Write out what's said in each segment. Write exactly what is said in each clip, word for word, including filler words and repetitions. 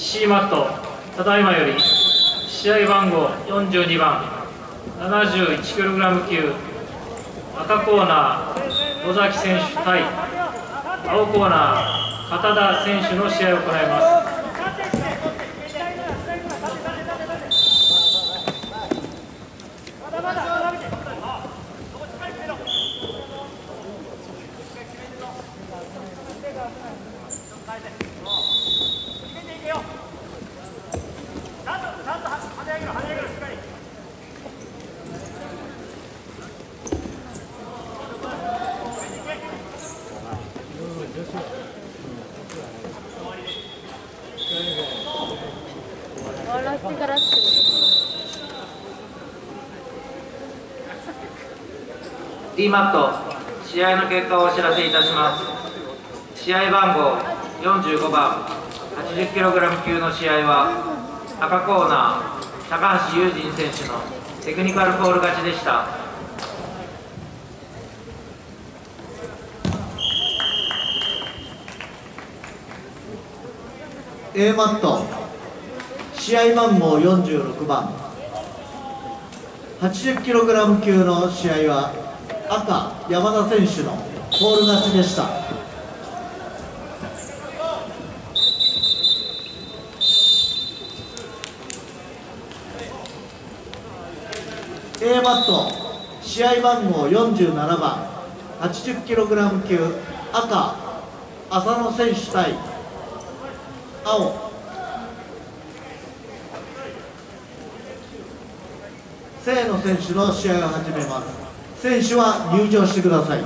C マット、ただいまより試合番号よんじゅうにばん ななじゅういちキログラム 級赤コーナー野崎選手対青コーナー片田選手の試合を行います。 D マット、試合の結果をお知らせいたします。試合番号よんじゅうごばん はちじゅっキログラム 級の試合は赤コーナー高橋友人選手のテクニカルフォール勝ちでした。 A マット、試合番号よんじゅうろくばん はちじゅっキログラム 級の試合は赤山田選手のフォール勝ちでした。A マット、試合番号よんじゅうななばん はちじゅっキログラム 級赤浅野選手対青清野選手の試合を始めます。選手は入場してください。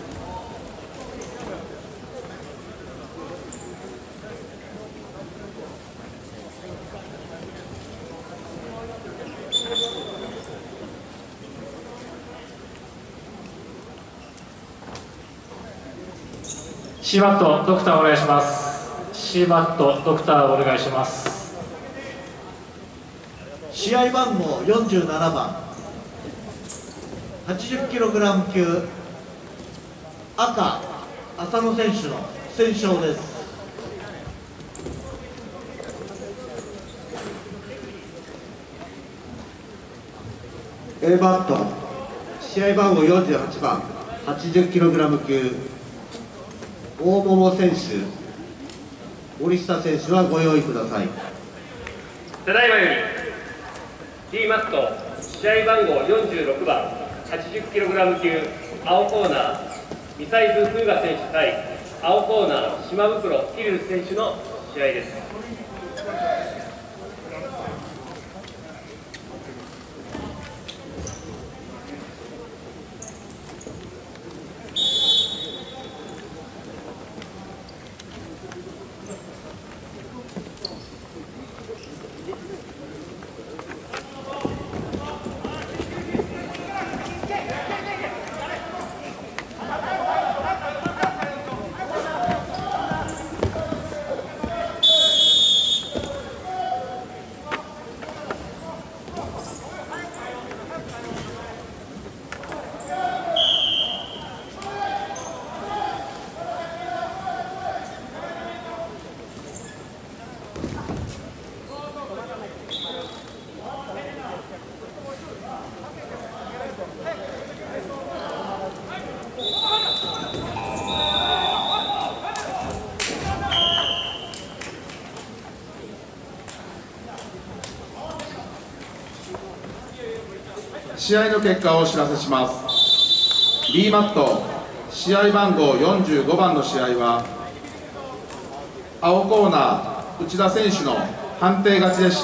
C マットドクターお願いします。C マットドクターお願いします。 試合番号よんじゅうななばん はちじゅっキログラム 級赤浅野選手の先勝です。 A マット、試合番号よんじゅうはちばん はちじゅっキログラム 級大桃選手森下選手はご用意ください。 ただいまより D マット、試合番号よんじゅうろくばん はちじゅっキログラム 級青コーナーミサイズ・フーガ選手対青コーナー島袋キリルス選手の試合です。 試合の結果をお知らせします。 B マット、試合番号よんじゅうごばんの試合は青コーナー内田選手の判定勝ちでした。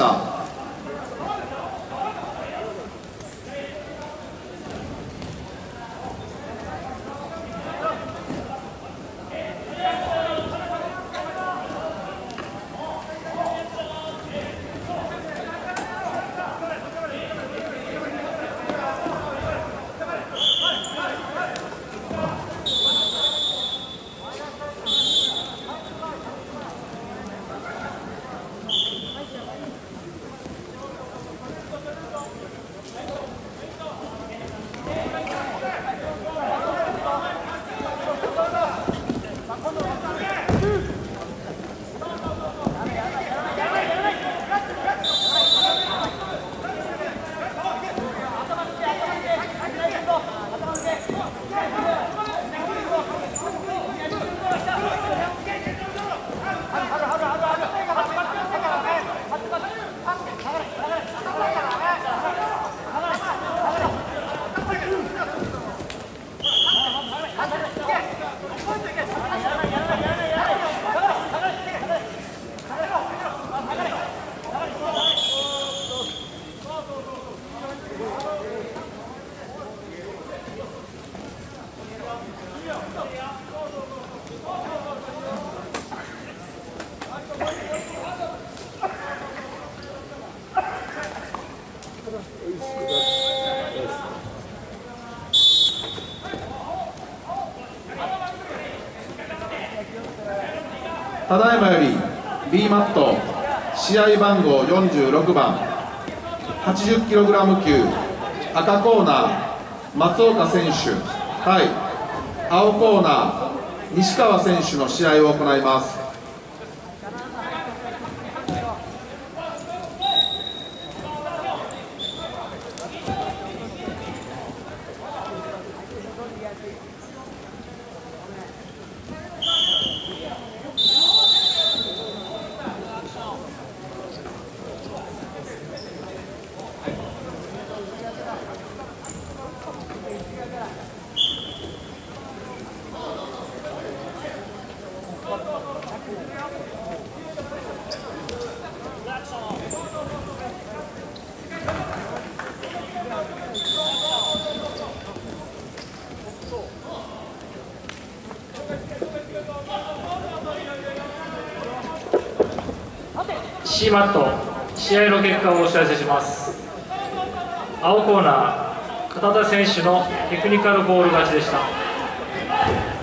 ただいまより B マット試合番号よんじゅうろくばん はちじゅっキログラム 級赤コーナー松岡選手対青コーナー西川選手の試合を行います。 C マット試合の結果をお知らせします。青コーナー片田選手のテクニカルフォール勝ちでした。